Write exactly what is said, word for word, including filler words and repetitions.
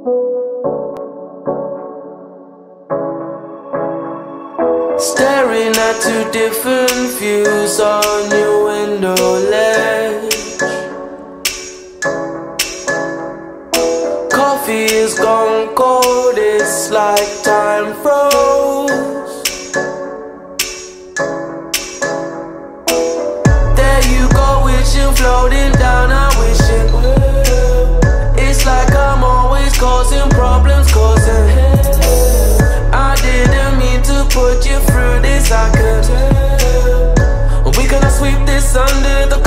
Staring at two different views on your window ledge. Coffee is gone cold, it's like time froze. There you go, wishing, floating down, I'm wishing. It's like I'm always causing problems, causing hell. I didn't mean to put you through this, I could tell. We gonna sweep this under the